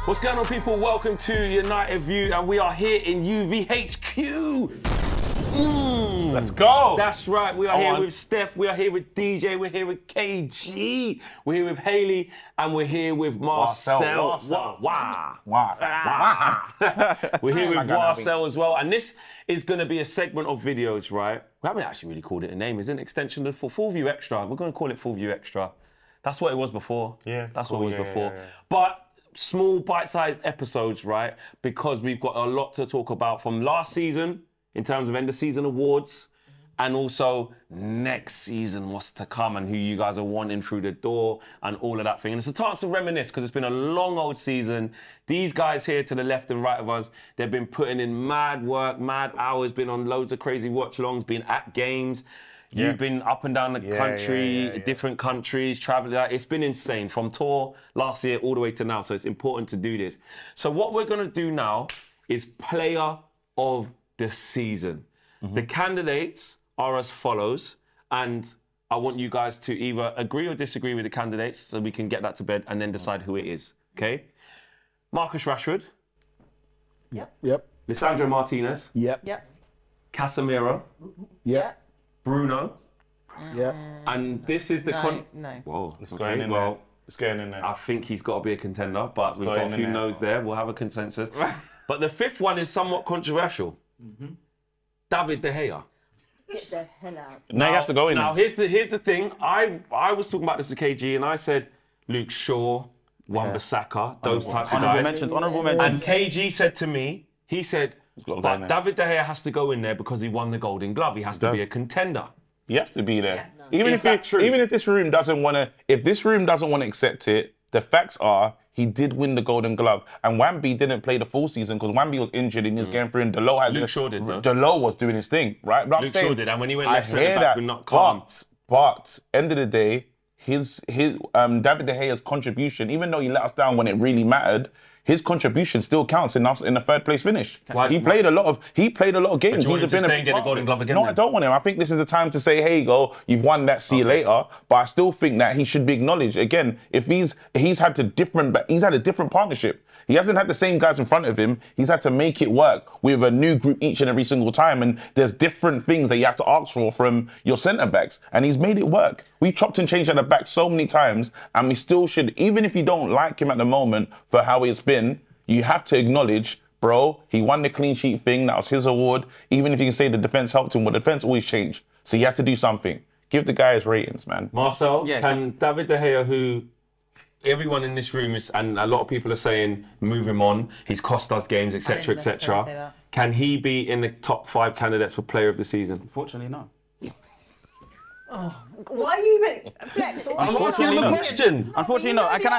What's going on, people? Welcome to United View, and we are here in UVHQ. Let's go. That's right. We are here with Steph. We are here with DJ. We're here with KG. We're here with Haley, and we're here with Marcel. We're here with Marcel as well, and this is going to be a segment of videos, right? We haven't actually really called it a name. It's an extension of Full View Extra. We're going to call it Full View Extra. That's what it was before. Yeah. That's what it was before. But small bite-sized episodes, right? Because we've got a lot to talk about from last season in terms of end of season awards, and also next season, what's to come and who you guys are wanting through the door and all of that thing. And it's a chance to reminisce because it's been a long old season. These guys here to the left and right of us, they've been putting in mad work, mad hours, been on loads of crazy watch-alongs, been at games. You've been up and down the country, different countries, traveling. It's been insane from tour last year all the way to now. So it's important to do this. So what we're going to do now is player of the season. The candidates are as follows. And I want you guys to either agree or disagree with the candidates so we can get that to bed and then decide who it is. Okay? Marcus Rashford. Yep. Lisandro Martinez. Yep. Casemiro. Yep. Bruno. Yep. And this is the No. Whoa. It's going in there. It's going in there. I think he's got to be a contender, but we've got a few no's there. We'll have a consensus. But the fifth one is somewhat controversial. David De Gea. Get the hell out. Now he has to go in Now there. here's the thing. I was talking about this with KG, and I said Luke Shaw, Wan-Bissaka, those types of guys. Honourable mentions. And KG said to me, he said, but David De Gea has to go in there because he won the Golden Glove. He has to be a contender. He has to be there. Yeah, Even if this room doesn't want to, accept it, the facts are he did win the Golden Glove, and Wamby didn't play the full season because Wamby was injured and he was going through. And Luke Shaw did, though. Delot was doing his thing, right? But Luke Shaw did, and when he went left I hear centre back, we're not calm. But end of the day, his David De Gea's contribution, even though he let us down when it really mattered, his contribution still counts in the third place finish. He played a lot of games. But you want him to stay and get the Golden Glove again? No, then? I don't want him. I think this is the time to say, hey, you've won that, see you later. But I still think that he should be acknowledged. Again, if he's had a different partnership. He hasn't had the same guys in front of him. He's had to make it work with a new group each and every single time. And there's different things that you have to ask for from your centre-backs. And he's made it work. We chopped and changed at the back so many times. And we still should, even if you don't like him at the moment for how it's been, you have to acknowledge, bro, he won the clean sheet thing. That was his award. Even if you can say the defence helped him, well, the defence always changed. So you have to do something. Give the guy his ratings, man. Marcel, can David De Gea, who everyone in this room is, and a lot of people are saying, move him on, he's cost us games, etc., etc. Can he be in the top 5 candidates for player of the season? Unfortunately, no. Why are you even Flex? I'm asking him a question. Unfortunately, no. Can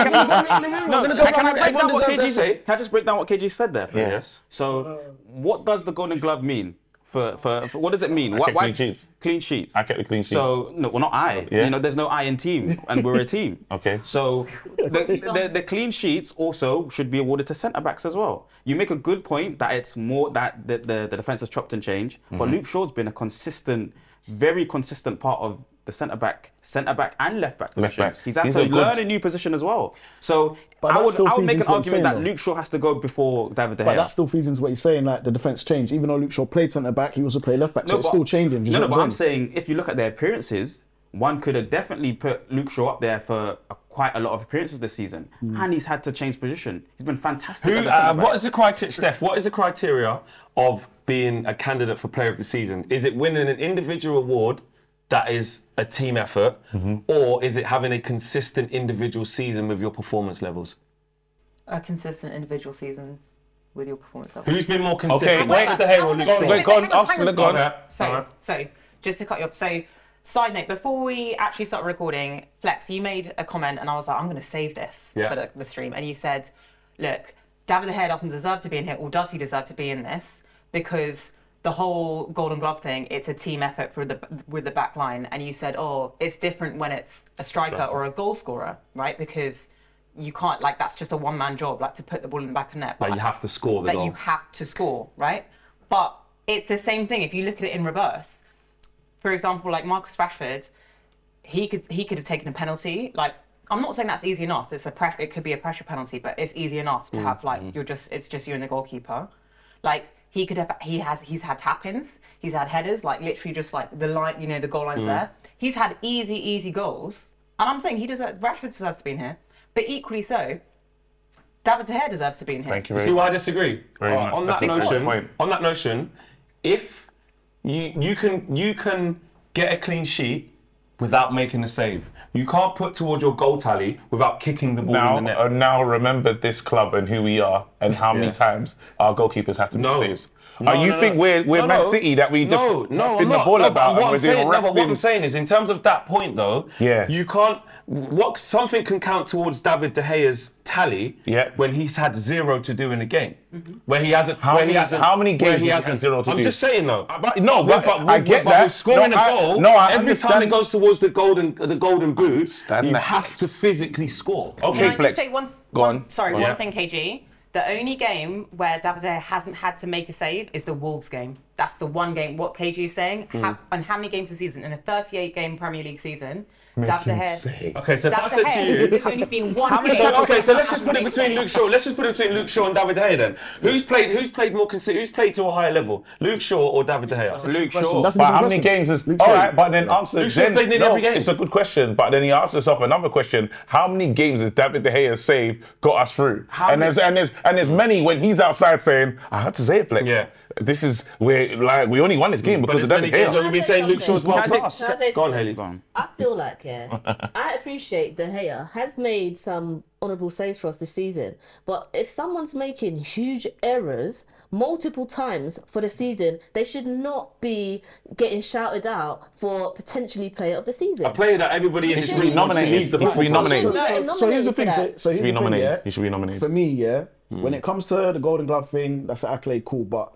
I just break down what KG said there? Yes. So, what does the Golden Glove mean? For what does it mean? Clean sheets. Clean sheets. I kept the clean sheet. So no, well, not I. Yeah. You know, there's no I in team, and we're a team. Okay. So the clean sheets also should be awarded to centre backs as well. You make a good point that it's more that the defence has chopped and changed, but Luke Shaw's been a very consistent part of the centre back and left back positions. He's had to learn a new position as well. So I would make an argument that Luke Shaw has to go before David De Gea. But that still feeds into what he's saying, like the defence changed. Even though Luke Shaw played centre back, he also played left back, so it's still changing. But I'm saying if you look at their appearances, one could have definitely put Luke Shaw up there for quite a lot of appearances this season, and he's had to change position. He's been fantastic. What is the criteria, Steph? What is the criteria of being a candidate for player of the season? Is it winning an individual award that is a team effort, or is it having a consistent individual season with your performance levels? A consistent individual season with your performance level. Who's been more consistent? Okay, wait. David De Gea or Luke Shaw? Go on. So, just to cut you off. So, side note, before we actually started recording, Flex, you made a comment and I was like, I'm going to save this for the stream. And you said, look, David De Gea doesn't deserve to be in here, or does he deserve to be in this? Because the whole Golden Glove thing, it's a team effort with the back line. And you said, oh, it's different when it's a striker or a goal scorer, right? Because you can't, like, that's just a one-man job, like to put the ball in the back of the net. Like, you have to score the goal. You have to score, right? But it's the same thing if you look at it in reverse. For example, like Marcus Rashford, he could have taken a penalty. Like, I'm not saying that's easy enough. It could be a pressure penalty, but it's easy enough to have like it's just you and the goalkeeper. Like he's had tap-ins, he's had headers, like literally just like the line, you know, the goal line's there. He's had easy goals, and I'm saying Rashford deserves to be in here, but equally so, David De Gea deserves to be in here. Thank you. See why I disagree? On that Point. notion, if you can get a clean sheet without making a save, you can't put towards your goal tally without kicking the ball in the net. Now remember this club and who we are and how many times our goalkeepers have to make saves. You think we're Man City that we just spin the ball about and we're doing what I'm saying is, in terms of that point though, you can't. Something can count towards David De Gea's tally when he's had 0 to do in a game, where he hasn't. How many games he has 0 to do? I'm just saying though. I get that. With scoring a goal, every time it goes towards the golden boot, you have to physically score. Okay, Can I just say one thing, KG. The only game where David De Gea hasn't had to make a save is the Wolves game. That's the one game. What KG is saying, and how many games a season? In a 38-game Premier League season, David De Gea. Okay, so if I said to you, there's only been one. So let's just put it between Luke Shaw. Let's just put it between Luke Shaw and David De Gea then. Who's played more consistent? Who's played to a higher level? Luke Shaw or David De Gea? Luke Shaw. But how many games is all right? But then answer. Luke Shaw's played nearly every game. It's a good question. But then he asked himself another question: how many games has David De Gea's save got us through? And there's many when he's outside saying, "I had to say it, Flex. Yeah. This is where we only won this game because of David De Gea." We've been saying Luke Shaw's world class. Go on, Hayley. I feel like, I appreciate De Gea has made some honourable saves for us this season, but if someone's making huge errors multiple times for the season, they should not be getting shouted out for potentially player of the season. A player that everybody in this room nominated. the He should be nominated. So here's the thing. So here's the thing, yeah. He should be nominated. For me, when it comes to the Golden Glove thing, that's an accolade, cool. But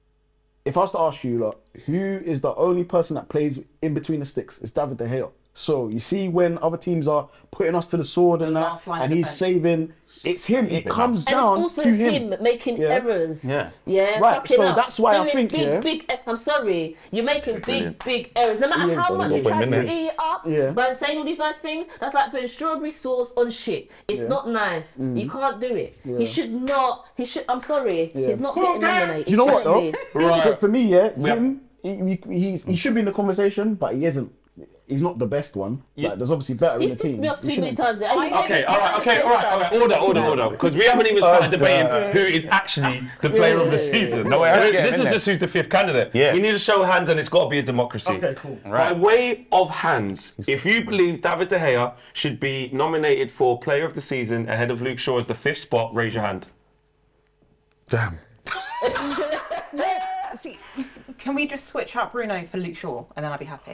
if I was to ask you, like, who is the only person that plays in between the sticks? It's David De Gea. So you see when other teams are putting us to the sword and that, and he's saving, it's him. It comes down and it's also to him making errors. Yeah. Right. So that's why I think I'm sorry, you're making big errors. No matter how much you try to eat up by saying all these nice things, that's like putting strawberry sauce on shit. It's not nice. You can't do it. He should not. I'm sorry. He's not getting nominated. You know what though? Right. For me, he should be in the conversation, but he isn't. He's not the best one. Like, there's obviously better in the team. He's pissed me off too many times. Okay, all right. Order. Because we haven't even started debating who is actually the player of the season. This is just who's the fifth candidate. Yeah. We need to show hands, and it's got to be a democracy. Okay, cool. By way of hands, if you believe David De Gea should be nominated for player of the season ahead of Luke Shaw as the fifth spot, raise your hand. Damn. See, can we just switch out Bruno for Luke Shaw, and then I'll be happy?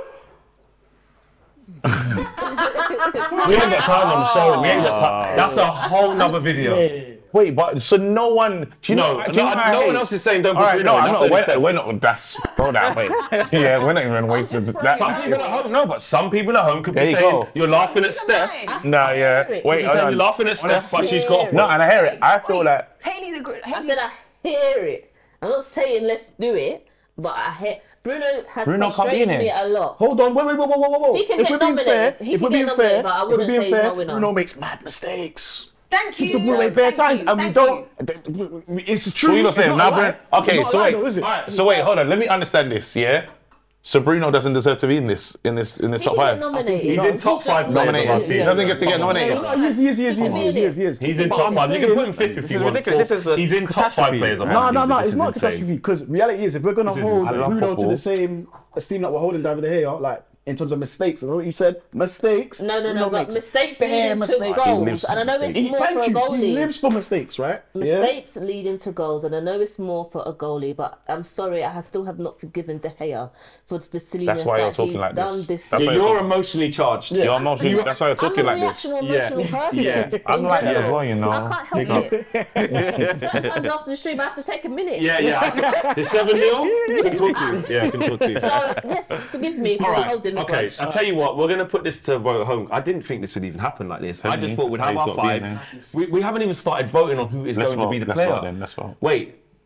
We ain't got time on the show. We ain't got time. That's a whole nother video. Wait, but so no one. No one else is saying don't put Bruno. We're not. That's throw that away. Yeah, we're not even wasting that. Some people at home, no, but some people at home could be saying you're laughing at Steph. No, yeah. Wait, you're laughing at Steph, but she's got. No, and I hear it. I feel like Hayley's a good. I said I hear it. I'm not saying let's do it, but I hear Bruno has frustrated me a lot. Hold on, whoa. He can get nominated. If we're being fair, but I wouldn't say he's not winner. Bruno makes mad mistakes. Thank you. He's the Bruno bare times, and we don't. It's true. what you're saying now, Bruno. Okay, so wait, hold on. Let me understand this. Yeah. So Bruno doesn't deserve to be in this top five. He's in top five nominated. He doesn't get to get nominated. Yes. He's in top five. You can put him fifth if you want. He's in top five players. No, it's not catastrophe. Because reality is, if we're gonna hold Bruno to the same esteem that we're holding David De Gea, like in terms of mistakes, is that what you said? Mistakes? No, but mistakes leading to goals. And I know it's more for a goalie. He lives for mistakes, right? Mistakes leading to goals, and I know it's more for a goalie, but I'm sorry, I still have not forgiven De Gea for the silliness that he's done this season. You're emotionally charged. You're emotionally, that's why you're talking like this. I'm a reactional person. Yeah. I'm like that as well, you know. I can't help it. Sometimes after the stream, I have to take a minute. Yeah. It's 7-0. Can talk to you. Yeah, can talk to you. So, yes, forgive me for holding the Okay, grudge. I'll tell you what, we're going to put this to vote at home. I didn't think this would even happen like this. I just thought we'd have our five. We haven't even started voting on who is going to be the player. Let's vote. Wait,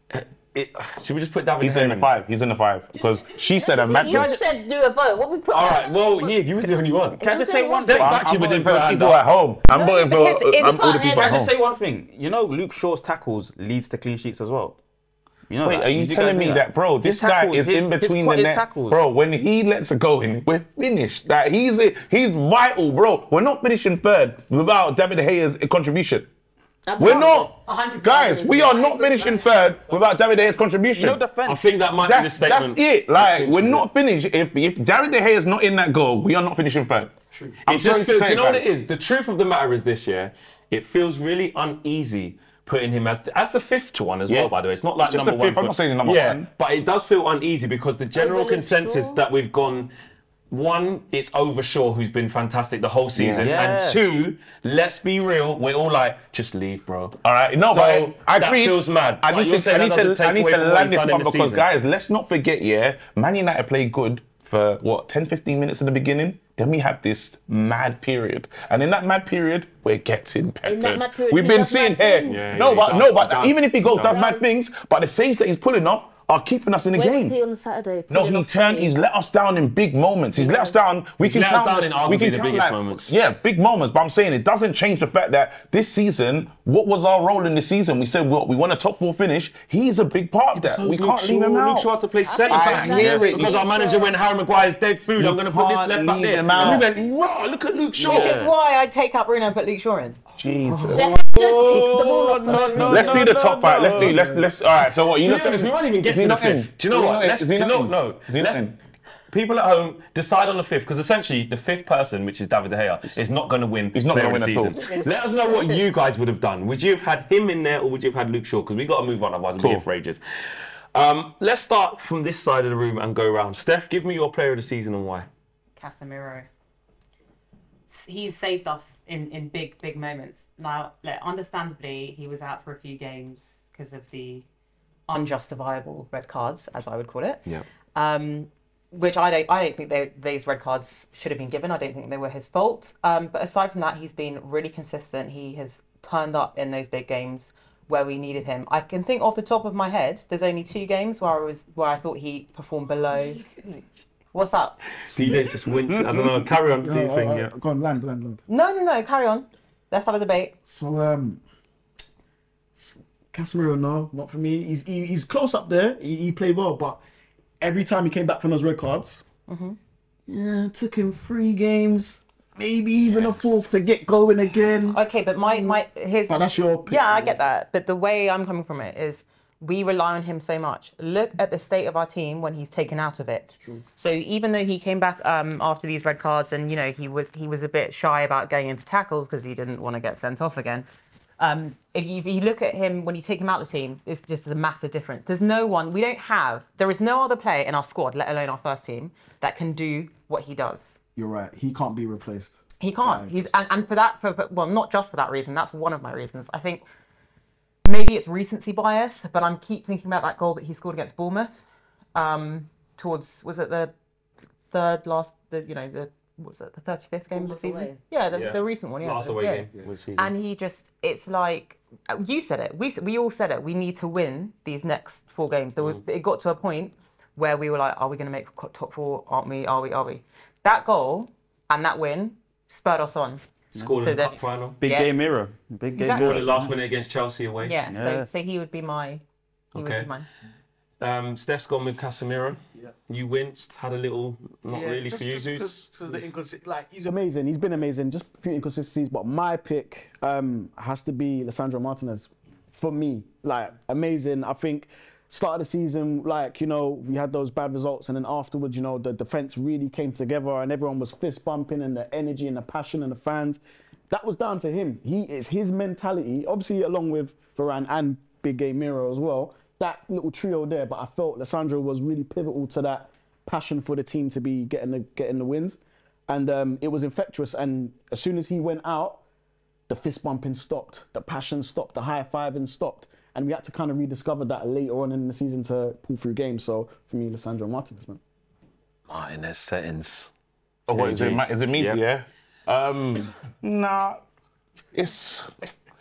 should we just put David He's De Gea in the 5. He's in the 5 because she said a You madness. said do a vote. What we put? All right, well, yeah, you was the only one. Can I just say one Step thing? back, actually, I'm within voting for per people hand. at home. I'm voting for Because it- all the people Can I at just home. say one thing? You know, Luke Shaw's tackles leads to clean sheets as well. You know Wait, that? are you guys telling know me that, bro? This His guy tackles, is in between the his net, tackles. bro. When he lets it go in, we're finished. That he's vital, bro. We're not finishing third without David De Gea's contribution. We're not, 100%. guys. We are not finishing third without David De Gea's contribution. No defense. I think that might be the That's statement. it. Like we're not finished. If David De Gea is not in that goal, we are not finishing third. True. It just feels, do you know what it is? The truth of the matter is this year, it feels really uneasy putting him as the fifth one as well, by the way. It's not like Just number the fifth. one. I'm not saying number one. But it does feel uneasy because the general Luke consensus Shaw? that we've gone, one, it's over Shaw, who's been fantastic the whole season. Yeah. And two, let's be real, we're all like, just leave, bro. All right, no, So, but I that agree. feels mad. I But need you're to, saying that doesn't take away from what land he's this done in one the because, season. guys, let's not forget, Manny United played good for 10, 15 minutes in the beginning. Then we had this mad period, and in that mad period, we're getting peppered. mad period, We've he been does seeing mad here. things. Yeah, no, he but does. even if he goes, does He mad does. things, but the saves that he's pulling off are keeping us in the Where game. was he on the Saturday? No, Pulling he off turned. He's saves. let us down in big moments. He's let us down. We He's can let us count. down in we arguably can the count biggest moments. Yeah, big moments. But I'm saying it doesn't change the fact that this season, what was our role in this season? We said we want a top 4 finish. He's a big part of that. So We Luke can't leave him Shaw. out. Luke Shaw had to play centre I back. hear it. Because our Luke manager Shaw. went, Harry Maguire's dead food. I'm going to put this can't left back leave there. him out. And we went, raw, look at Luke Shaw. Which is why I take out Bruno and put Luke Shaw in. Jesus. De Gea just kicks the ball off first. Let's do the top 5. Let's. All right. So what? You To be look honest, we won't even get Is to he the not in? fifth. Do you know Is he what? not in? Let's, Is he do you not know, in? no. Is he not in? People at home decide on the fifth because essentially the fifth person, which is David De Gea, is not going to win. He's not player gonna of the win at season. Let us know what you guys would have done. Would you have had him in there or would you have had Luke Shaw? Because we got to move on, otherwise we'll be here for ages. Let's start from this side of the room and go around. Steph, give me your player of the season and why. Casemiro. He's saved us in big moments. Now, understandably, he was out for a few games because of the unjustifiable red cards, as I would call it. Yeah. Which I don't think these red cards should have been given. I don't think they were his fault. But aside from that, he's been really consistent. He has turned up in those big games where we needed him. I can think off the top of my head, there's only 2 games where I thought he performed below. What's up? DJ just wins. I don't know. Carry on. Do your thing. Yeah. Go on, land. No. Carry on. Let's have a debate. So, Casemiro, no, not for me. He's close up there. He played well, but every time he came back from those red cards, it took him 3 games, maybe even a 4th to get going again. Okay, but his. But that's your pick. Yeah, I get that. But the way I'm coming from it is we rely on him so much. Look at the state of our team when he's taken out of it. True. So even though he came back after these red cards and he was a bit shy about going in for tackles because he didn't want to get sent off again. If you look at him when you take him out of the team, it's just a massive difference. There is no other player in our squad, let alone our first team, that can do what he does. You're right. He can't be replaced. He can't. And for that, well, not just for that reason. That's one of my reasons. I think maybe it's recency bias, but I'm keep thinking about that goal that he scored against Bournemouth. Was it the third last? The 35th game of the season? away. Yeah, the recent one. Yeah, Last away game of the season. And it's like you said it. We all said it. We need to win these next 4 games. It got to a point where we were like, are we going to make top 4? Aren't we? Are we? That goal and that win spurred us on. Scored in the cup final. Big game mirror. Big game Exactly. Scored mirror. the last minute against Chelsea away. Yeah. Yes. So he would be my. He would be mine. Steph's gone with Casemiro. Yeah. You winced, had a little, not really for you, Zeus. He's amazing. He's been amazing. Just a few inconsistencies, but my pick has to be Lisandro Martinez. For me, amazing. I think start of the season, we had those bad results, and then afterwards, the defense really came together, and everyone was fist bumping, and the energy and the passion and the fans. That was down to him. It's his mentality, obviously along with Varane and Big Game Miro as well. That little trio there, but I felt Lisandro was really pivotal to that passion for the team to be getting the wins, and it was infectious. And as soon as he went out, the fist bumping stopped, the passion stopped, the high fiving stopped, and we had to kind of rediscover that later on in the season to pull through games. So for me, Lisandro Martinez, man. Martinez settings. Oh, what is it? Is it me? Yep. Yeah. Nah. It's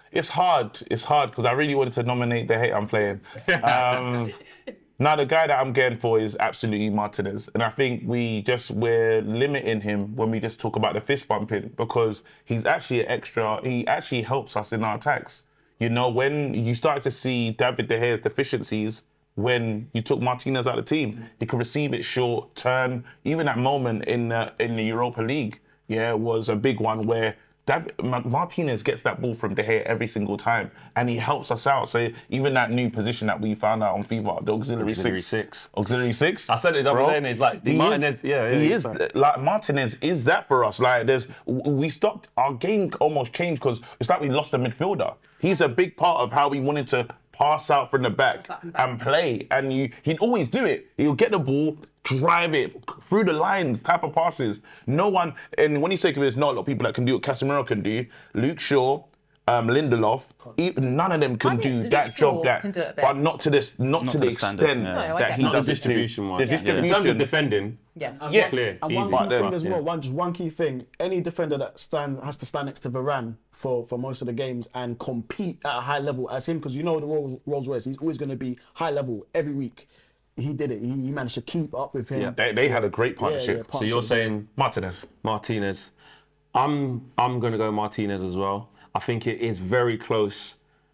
It's hard. It's hard because I really wanted to nominate the hate I'm playing. Now the guy that I'm getting for is absolutely Martinez, and I think we're limiting him when we just talk about the fist bumping because he's actually an extra. He actually helps us in our attacks. You know, when you started to see David De Gea's deficiencies, when you took Martinez out of the team, he could receive it short, turn. Even that moment in the Europa League, was a big one where Martinez gets that ball from De Gea every single time, and he helps us out. So even that new position that we found out on FIFA, the auxiliary six. Auxiliary six. I said it the other day, and it's like Martinez. He is like Martinez is that for us. Like we stopped our game almost changed because it's like we lost a midfielder. He's a big part of how we wanted to pass out from the back and play, and he'd always do it. He'll get the ball, drive it through the lines, type of passes. No one, and when you say there's not a lot of people that can do what Casemiro can do, Luke Shaw, Lindelof, none of them can do that job, but not to the extent that he does. The distribution one. The distribution. In terms of defending, yes. Clear, and easy. one key thing as well, just one key thing, any defender that has to stand next to Varane for most of the games and compete at a high level as him, because you know the Rolls Royce, he's always going to be high level every week. He did it. He managed to keep up with him. Yeah. They had a great partnership. So you're saying Martinez. I'm going to go Martinez as well. I think it is very close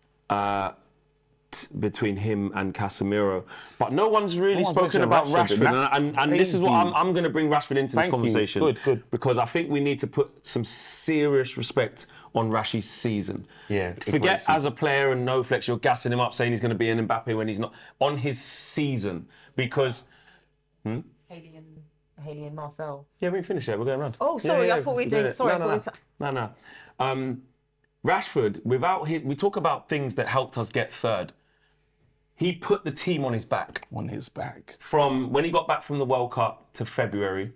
between him and Casemiro, but no one's really spoken about Rashford, and this is what I'm going to bring Rashford into this conversation. Good. Because I think we need to put some serious respect on Rashi's season. Forget as a player and no flex, you're gassing him up saying he's going to be an Mbappe when he's not. On his season, because Haley and Marcel. Yeah, we finished it. We're going around. Oh, sorry, I thought we were doing. Sorry, No. Rashford, we talk about things that helped us get third. He put the team on his back. From when he got back from the World Cup to February,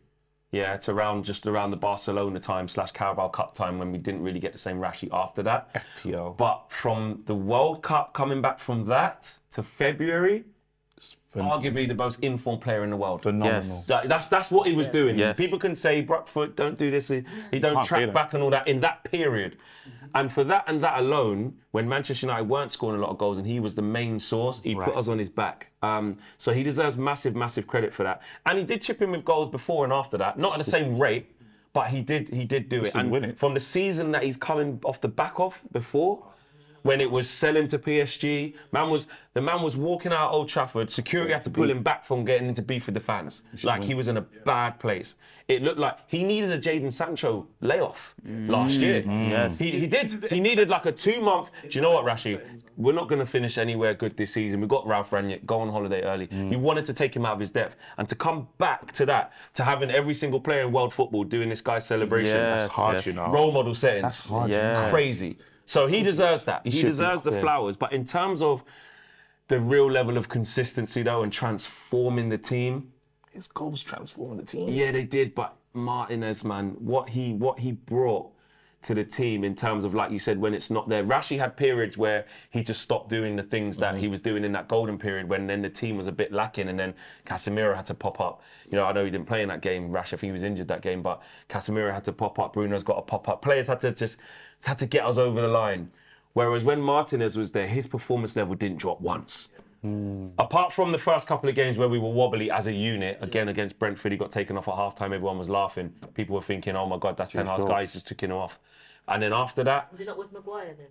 to just around the Barcelona time / Carabao Cup time when we didn't really get the same Rashi after that. FPL. But from the World Cup coming back from that to February, arguably the most informed player in the world. Phenomenal. Yes. That's what he was doing. Yes. People can say, Brockfoot, don't do this. He don't track back and all that in that period. And for that and that alone, when Manchester United weren't scoring a lot of goals and he was the main source, he put us on his back. So he deserves massive, massive credit for that. And he did chip in with goals before and after that. Not at the same rate, but he did do it. And from the season that he's coming off the back of before, when it was sell him to PSG, the man was walking out Old Trafford, security had to pull him back from getting into beef with the fans. Like he was in a bad place. It looked like he needed a Jadon Sancho layoff last year. Yes. He did. He needed like a 2-month, do you know what, Rashi? We're not going to finish anywhere good this season. We've got Ralph Rangnick, go on holiday early. You wanted to take him out of his depth. And to come back to that, to having every single player in world football doing this guy's celebration. Yes, that's hard, you know. Role model settings. That's hard. Crazy. So he deserves that. He deserves the flowers. But in terms of the real level of consistency, though, and transforming the team, His goals transforming the team. yeah, they did. But Martinez, man, what he brought to the team in terms of, like you said, when it's not there. Rashi had periods where he just stopped doing the things that he was doing in that golden period when then the team was a bit lacking and then Casemiro had to pop up. You know, I know he didn't play in that game. Rashi, I think he was injured that game, but Casemiro had to pop up. Bruno's got to pop up. Players had to get us over the line. Whereas when Martinez was there, his performance level didn't drop once. Apart from the first couple of games where we were wobbly as a unit, again against Brentford, he got taken off at half-time, everyone was laughing. People were thinking, oh my God, that's Ten Hag's guy, he's just took him off. And then after that... Was he not with Maguire then?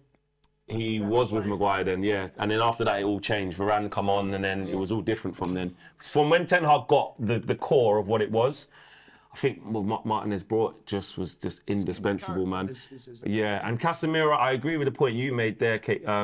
He was with Maguire then, yeah. And then after that, it all changed. Varane come on, and then it was all different from then. From when Ten Hag got the core of what it was, I think what Martinez brought was just indispensable, man. Yeah, and Casemiro, I agree with the point you made there,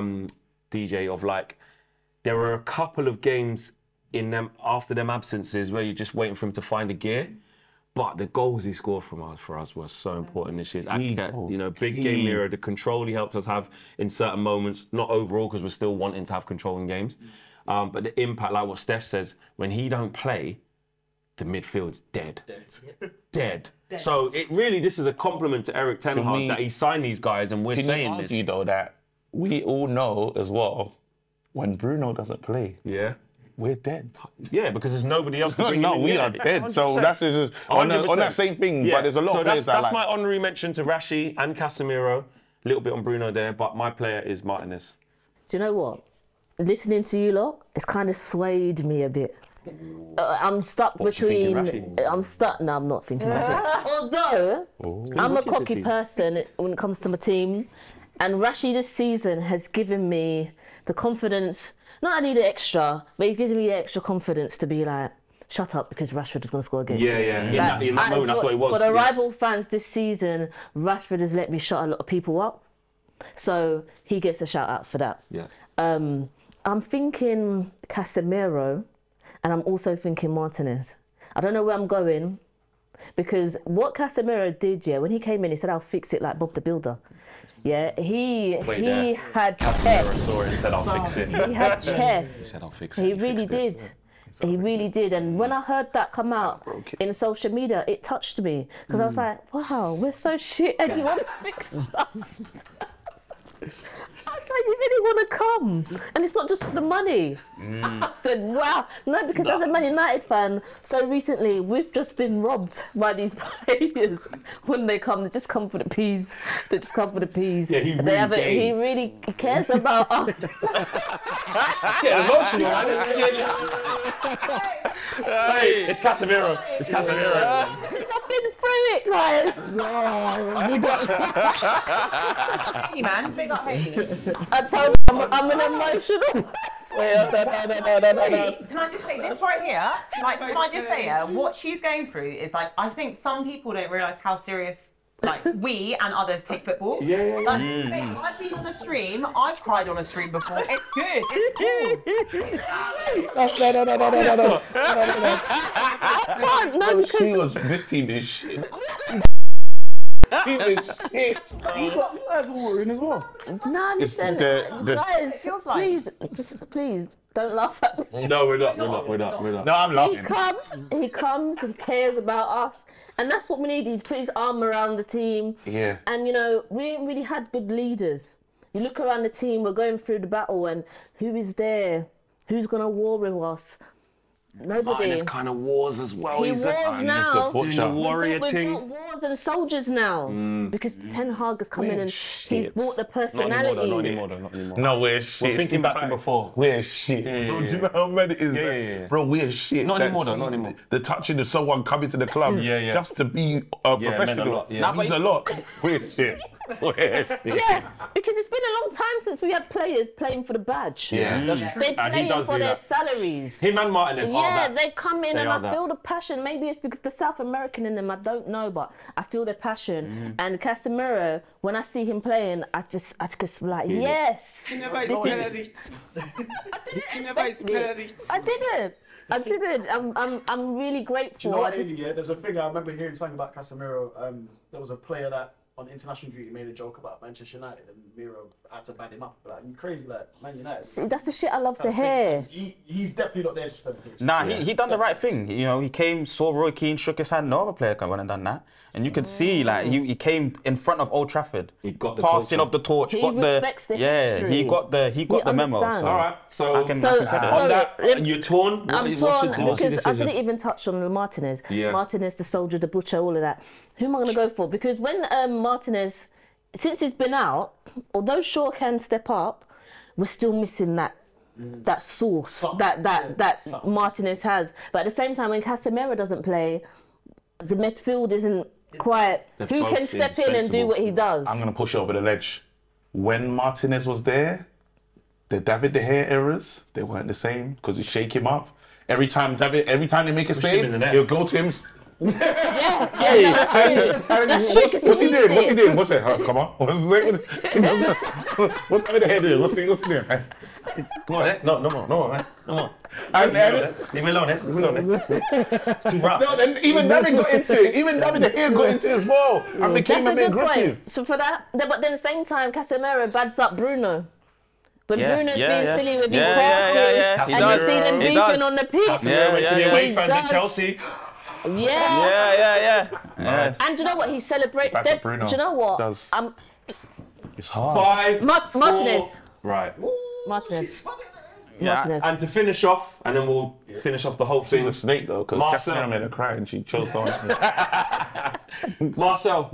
DJ, of like, there were a couple of games in them after them absences where you're just waiting for him to find a gear. But the goals he scored for us were so important this year. Big game mirror, the control he helped us have in certain moments, not overall because we're still wanting to have control in games. But the impact, like what Steph says, when he don't play, the midfield's dead. Dead. So this is a compliment to Eric Ten Hag that he signed these guys and we're saying this. Can you argue though that we all know as well, when Bruno doesn't play, we're dead. Yeah, because there's nobody else to bring in. We are dead. 100%. So that's just on that same thing. Yeah. But there's a lot of players that's my honorary mention to Rashi and Casemiro A little bit on Bruno there, but my player is Martinez. Do you know what? Listening to you lot, it's kind of swayed me a bit. I'm stuck between. I'm stuck. No, I'm not thinking Rashi. Although I'm a cocky person when it comes to my team, and Rashi this season has given me the confidence. Not I need it extra, but he gives me the extra confidence to be like, shut up because Rashford is going to score again. Yeah. In that moment, that's what it was. For the rival fans this season, Rashford has let me shut a lot of people up. So he gets a shout out for that. Yeah. I'm thinking Casemiro and I'm also thinking Martinez. I don't know where I'm going because what Casemiro did, when he came in, he said, I'll fix it like Bob the Builder. Yeah, he had Casemiro saw it and said, I'll fix it. He had chest. He said, I'll fix it. He really did. He really did. And when I heard that come out in social media, it touched me. Because I was like, wow, we're so shit and you want to fix stuff. I was like, you really want to come? And it's not just for the money. I said, wow. No, because as a Man United fan, so recently we've just been robbed by these players. When they come, they just come for the peas. They just come for the peas. Yeah, he really cares about us. It's getting emotional, Hey, it's Casemiro. It's Casemiro. I've been through it, guys. Hey, man, big up, hey. I told you, I'm an emotional person. Can I just say this right here? Like, can I just say, what she's going through is like, I think some people don't realise how serious, like, we and others take football. Like, I've been on a stream. I've cried on a stream before. It's good. It's cool. No, because This team is shit. You guys are worrying as well. no, listen, guys, feels like- please don't laugh at me. No, we're not. No, I'm laughing. He comes and cares about us, and that's what we need. He put his arm around the team. Yeah. And you know, we ain't really had good leaders. You look around the team, we're going through the battle, and who is there? Who's gonna war with us? Nobody. Martinez kind of wars as well. He He's wars now. doing the warrior We've thing. got wars and soldiers now because Ten Hag has come in and he's brought the Not personalities. anymore. No, we're shit. We're thinking back to before. We're shit. Bro, do you know how mad it is? Yeah. Bro, we're shit. Not That anymore, though, shit, not anymore. The touching of someone coming to the club just to be a meant a professional. lot, yeah. Means a lot. We're shit. We're shit. Yeah, because it's been a long time since we had players playing for the badge. Yeah, that's true. They're And he playing does for do their that. salaries. Him and Martinez are Yeah, that. they come in They and are I that. feel the passion. Maybe it's because the South American in them, I don't know, but I feel the passion. And Casemiro, when I see him playing, I just be like, yes. I didn't. I'm really grateful. Do you know what it is, yeah? There's a thing I remember hearing something about Casemiro. There was a player that on international duty made a joke about Manchester United and Miro had to ban him up. Like, you crazy, like, Man United. See, that's the shit I love to hear. He's definitely not there just for the pitch. Nah, he done the right thing. You know, he came, saw Roy Keane, shook his hand. No other player went and done that. And you could see, like, he came in front of Old Trafford. He got the passing culture. of the torch. He got respects the history. he got the memo. understands. So All right, so I can So, credit him. on sorry, that, you're torn. I'm What's torn your because I decision? didn't even touch on Martinez. Yeah. Martinez, the soldier, the butcher, all of that. Who am I going to go for? Because when Martinez, since he's been out, although Shaw can step up, we're still missing that sauce that Martinez has. But at the same time, when Casemiro doesn't play, the midfield isn't quite. Who both can step in and do indispensable. what he does? I'm going to push you over the ledge. When Martinez was there, the David De Gea errors, they weren't the same because he shake him up. Every time they make a him in save, the net. he'll go to him. Yeah, What's he doing? What's it? Come on. What's David De Gea doing? What's he doing? Come on, no more. And Leave me alone, Too rough. no, then even David got into it. Even David De Gea got into it as well. And became that's a a bit good aggressive. point. So for that, but then at the same time, Casemiro bads up Bruno. When Yeah, Bruno's yeah, being yeah. silly with his Yeah, passes, yeah. He and does. you see them He beefing does. on the pitch. Casemiro went to the yeah. away He fans in does. Chelsea. Yeah. Yeah. And do you know what? He celebrates. That's what Bruno Do you know what? does. It's hard. 5, Martinez. 4. Right. Martinez. Martinez. And to finish off, and then we'll finish off the whole She's thing. a snake though, because Marcel. Casemiro made her cry and she chose someone. Marcel.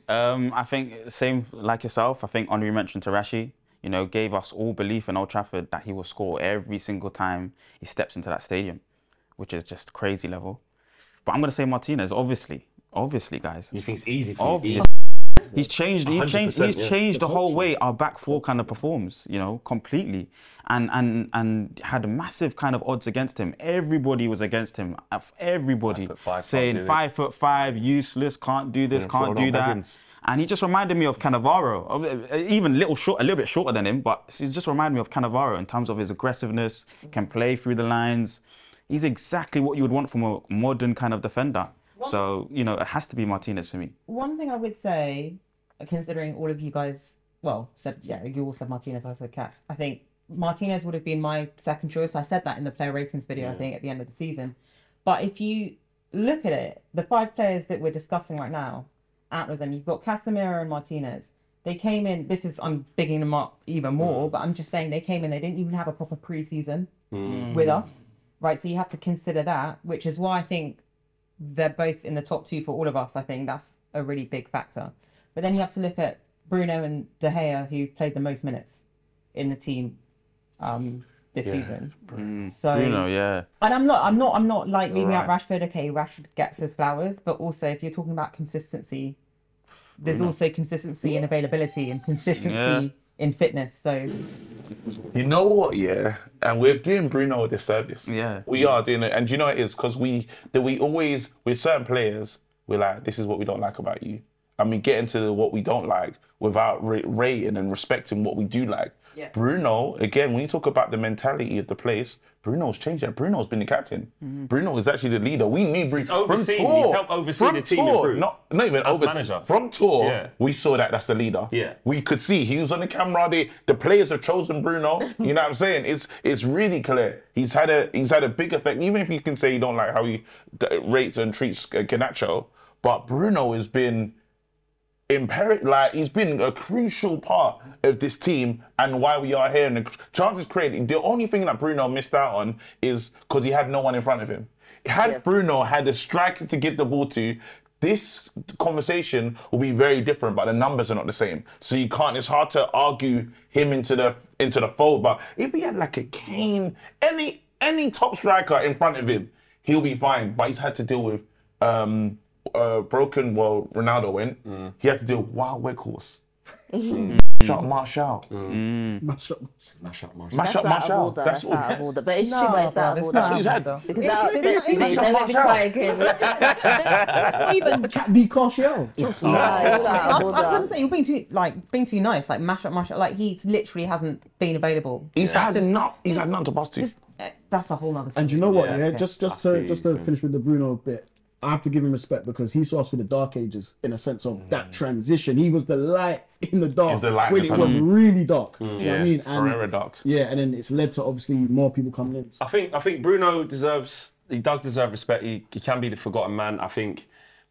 I think same like yourself. I think Henry mentioned Tarashi. You know, gave us all belief in Old Trafford that he will score every single time he steps into that stadium, which is just crazy level. But I'm gonna say Martinez, obviously, guys. You think it's easy for you? Obvious. He's changed. He's 100%, changed the whole way our back four kind of performs. You know, completely, and had a massive kind of odds against him. Everybody was against him. Everybody 5'5", saying can't do it. 5'5", useless, can't do this, can't do that. Higgins. And he just reminded me of Cannavaro, even a little bit shorter than him, but he just reminded me of Cannavaro in terms of his aggressiveness, can play through the lines. He's exactly what you would want from a modern kind of defender. So, you know, it has to be Martinez for me. One thing I would say, considering all of you guys, you all said Martinez, I said Cass. I think Martinez would have been my second choice. I said that in the player ratings video, I think, at the end of the season. But if you look at it, the 5 players that we're discussing right now, out of them, you've got Casemiro and Martinez. They came in, I'm bigging them up even more, but I'm just saying they came in, they didn't even have a proper pre-season with us, right? So you have to consider that, which is why I think they're both in the top 2 for all of us. I think that's a really big factor. But then you have to look at Bruno and De Gea, who played the most minutes in the team this season. So Bruno, yeah. and I'm not like leaving out Rashford. Okay, Rashford gets his flowers, but also if you're talking about consistency, there's also consistency in availability and consistency in fitness. So You know what, yeah? And we're doing Bruno a disservice. Yeah. We are doing it. And do you know what it is? Because we always, with certain players, we're like, this is what we don't like about you. And we get into what we don't like without rating and respecting what we do like. Yeah. Bruno, again, when you talk about the mentality of the place, Bruno's changed that. Bruno's been the captain. Bruno is actually the leader. We need Bruno. He's overseen. He's helped oversee the team improve. Not even As manager. From tour, we saw that's the leader. Yeah. We could see he was on the camera. The players have chosen Bruno. You know what I'm saying? It's really clear. He's had a big effect. Even if you can say you don't like how he rates and treats Garnacho, but Bruno has been he's been a crucial part of this team and why we are here. And the chances created, the only thing that Bruno missed out on is because he had no one in front of him. Had Bruno had a striker to get the ball to, this conversation will be very different, but the numbers are not the same. So it's hard to argue him into the fold. But if he had like a Kane, any top striker in front of him, he'll be fine. But he's had to deal with Ronaldo went. He had to deal with Wild Weghorst. Shot Martial. Mash up That's Martial. out of order. That's out of order. But it's true, but it's out of order. That's what he's had. Because that upsets me. They make me cry again. That's not even the Martial. It's I out of was gonna order. say you're being too nice. Like mash up, like he literally hasn't been available. He's had nothing to pass to. That's a whole nother. And you know what? Yeah. Yeah, just to finish with the Bruno bit, I have to give him respect because he saw us through the dark ages in a sense of that transition. He was the light in the dark He's the light when in it the was tunnel. really dark. Do you know what I mean? Forever dark. Yeah, and then it's led to obviously more people coming in. I think Bruno does deserve respect. He can be the forgotten man. I think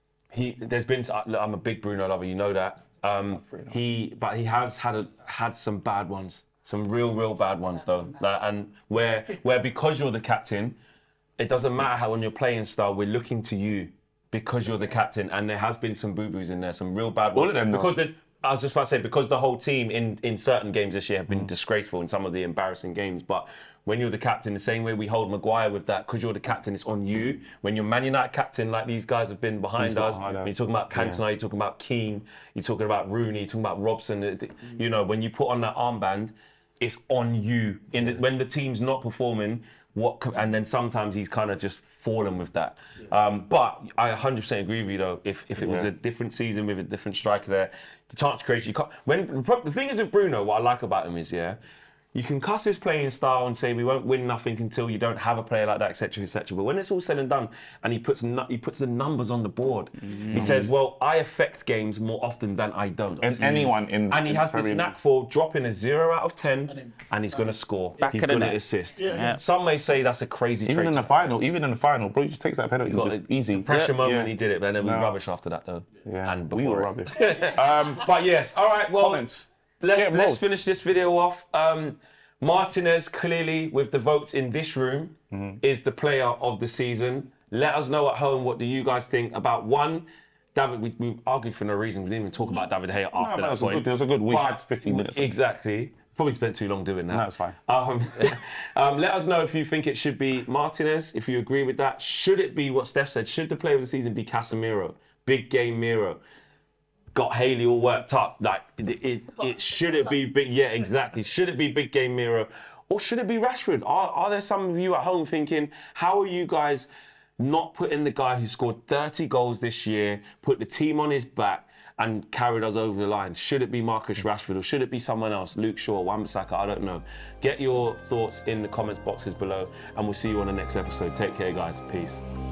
I'm a big Bruno lover, you know that. He has had some bad ones, some real bad ones though. And where because you're the captain, it doesn't matter how on your playing style, we're looking to you because you're the captain, and there has been some boo-boos in there, some real bad ones. All of them, though. I was just about to say, because the whole team in certain games this year have been disgraceful in some of the embarrassing games, but when you're the captain, the same way we hold Maguire with that, because you're the captain, it's on you. When you're Man United captain, like these guys have been behind us, when you're talking about Cantona, you're talking about Keane, you're talking about Rooney, you're talking about Robson, you know, when you put on that armband, it's on you. When the team's not performing, and then sometimes he's kind of just fallen with that. But I 100% agree with you though. If it was a different season with a different striker there, the chance creation. The thing is with Bruno, what I like about him is you can cuss his playing style and say we won't win nothing until you don't have a player like that, etc., etc. But when it's all said and done, and he puts the numbers on the board, he says, "Well, I affect games more often than I don't." And anyone in and he has this Premier knack for dropping a 0 out of 10, and he's going to score. He's of the going to net. assist. Some may say that's a crazy even trait. in the final, bro, he just takes that penalty. Easy. Pressure moment Yeah. he did it, but then it was rubbish after that though. Yeah, And we before were it. rubbish. But yes, all right. Well, Comments. let's involved. finish this video off. Martinez, clearly, with the votes in this room, is the player of the season. Let us know at home, what do you guys think about one? David, we argued for no reason. We didn't even talk about David De Gea after that point. It was a good. We had 15 minutes. Exactly. Probably spent too long doing that. That's fine. Let us know if you think it should be Martinez, if you agree with that. Should it be what Steph said? Should the player of the season be Casemiro? Big game Miro. Got Haley all worked up. Like, should it be big? Yeah, exactly. Should it be big game Miro? Or should it be Rashford? Are there some of you at home thinking, how are you guys not putting the guy who scored 30 goals this year, put the team on his back, and carried us over the line? Should it be Marcus Rashford or should it be someone else? Luke Shaw, Wan-Bissaka, I don't know. Get your thoughts in the comments boxes below and we'll see you on the next episode. Take care, guys. Peace.